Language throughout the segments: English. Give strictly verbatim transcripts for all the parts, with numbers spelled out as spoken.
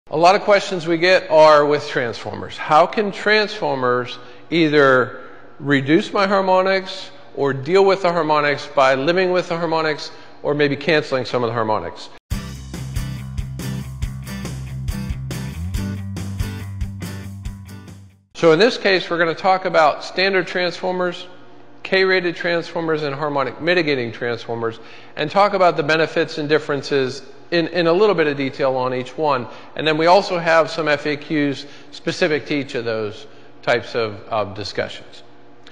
A lot of questions we get are with transformers. How can transformers either reduce my harmonics or deal with the harmonics by living with the harmonics or maybe canceling some of the harmonics? So in this case, we're going to talk about standard transformers, K-rated transformers, and harmonic mitigating transformers, and talk about the benefits and differences in, in a little bit of detail on each one. And then we also have some F A Qs specific to each of those types of, of discussions.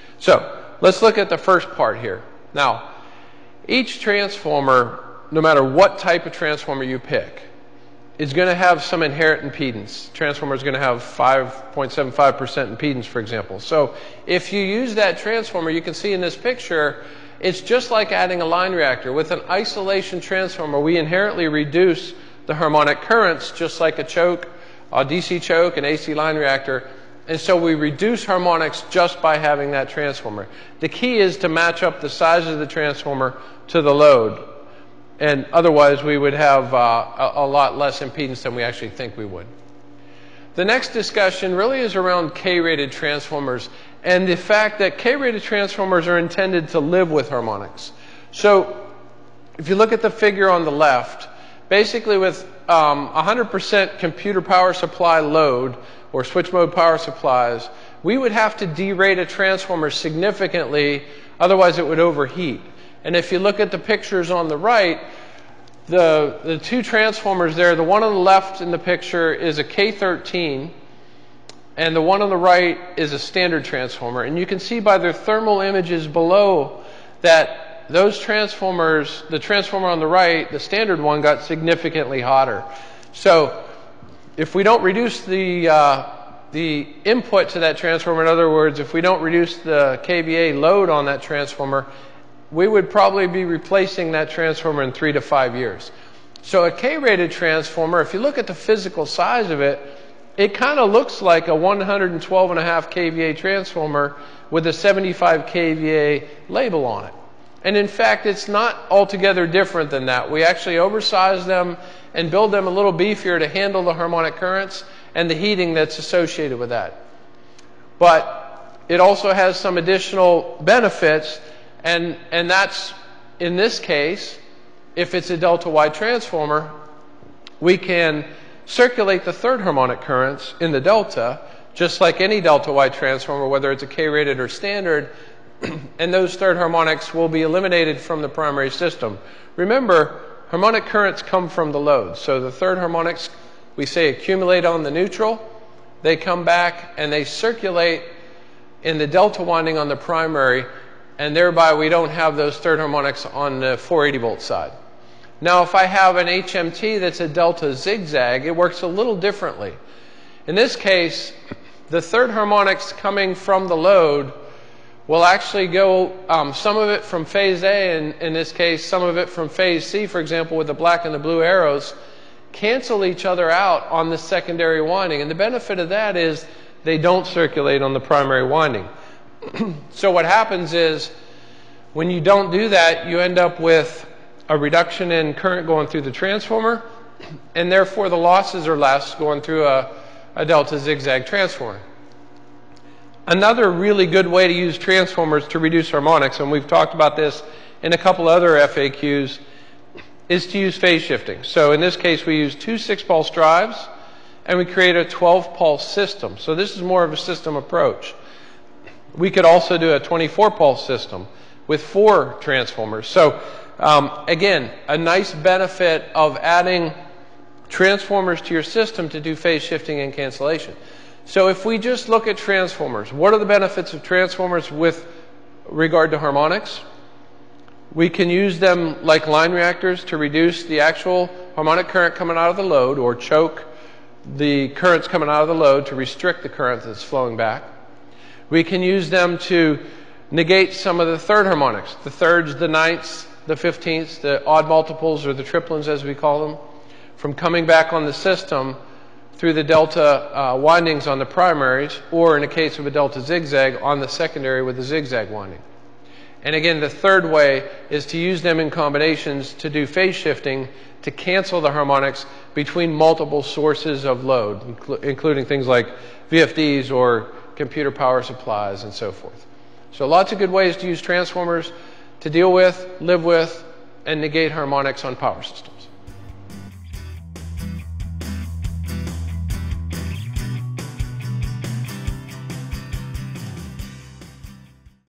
So let's look at the first part here. Now, each transformer, no matter what type of transformer you pick, is going to have some inherent impedance. Transformer is going to have five point seven five percent impedance, for example. So if you use that transformer, you can see in this picture, it's just like adding a line reactor. With an isolation transformer, we inherently reduce the harmonic currents, just like a choke, a D C choke, an A C line reactor. And so we reduce harmonics just by having that transformer. The key is to match up the size of the transformer to the load. And otherwise, we would have uh, a, a lot less impedance than we actually think we would. The next discussion really is around K-rated transformers and the fact that K-rated transformers are intended to live with harmonics. So if you look at the figure on the left, basically with um, one hundred percent computer power supply load or switch mode power supplies, we would have to derate a transformer significantly, otherwise it would overheat. And if you look at the pictures on the right, the, the two transformers there, the one on the left in the picture is a K thirteen, and the one on the right is a standard transformer. And you can see by their thermal images below that those transformers, the transformer on the right, the standard one, got significantly hotter. So if we don't reduce the, uh, the input to that transformer, in other words, if we don't reduce the K V A load on that transformer, we would probably be replacing that transformer in three to five years. So a K-rated transformer, if you look at the physical size of it, it kind of looks like a one hundred twelve point five K V A transformer with a seventy-five K V A label on it. And in fact, it's not altogether different than that. We actually oversize them and build them a little beefier to handle the harmonic currents and the heating that's associated with that. But it also has some additional benefits. And, and that's, in this case, if it's a delta-Y transformer, we can circulate the third harmonic currents in the delta, just like any delta-Y transformer, whether it's a K-rated or standard, and those third harmonics will be eliminated from the primary system. Remember, harmonic currents come from the load. So the third harmonics, we say, accumulate on the neutral. They come back and they circulate in the delta winding on the primary, and thereby we don't have those third harmonics on the four eighty volt side. Now if I have an H M T that's a delta zigzag, it works a little differently. In this case, the third harmonics coming from the load will actually go, um, some of it from phase A, and in this case some of it from phase C, for example, with the black and the blue arrows, cancel each other out on the secondary winding. And the benefit of that is they don't circulate on the primary winding. So what happens is, when you don't do that, you end up with a reduction in current going through the transformer, and therefore the losses are less going through a, a delta zigzag transformer. Another really good way to use transformers to reduce harmonics, and we've talked about this in a couple other F A Qs, is to use phase shifting. So in this case, we use two six pulse drives, and we create a twelve pulse system. So this is more of a system approach. We could also do a twenty-four pulse system with four transformers. So um, again, a nice benefit of adding transformers to your system to do phase shifting and cancellation. So if we just look at transformers, what are the benefits of transformers with regard to harmonics? We can use them like line reactors to reduce the actual harmonic current coming out of the load, or choke the currents coming out of the load to restrict the current that's flowing back. We can use them to negate some of the third harmonics, the thirds, the ninths, the fifteenths, the odd multiples, or the triplens as we call them, from coming back on the system through the delta uh, windings on the primaries, or in the case of a delta zigzag, on the secondary with the zigzag winding. And again, the third way is to use them in combinations to do phase shifting to cancel the harmonics between multiple sources of load, inclu including things like V F Ds or computer power supplies and so forth. So lots of good ways to use transformers to deal with, live with, and negate harmonics on power systems.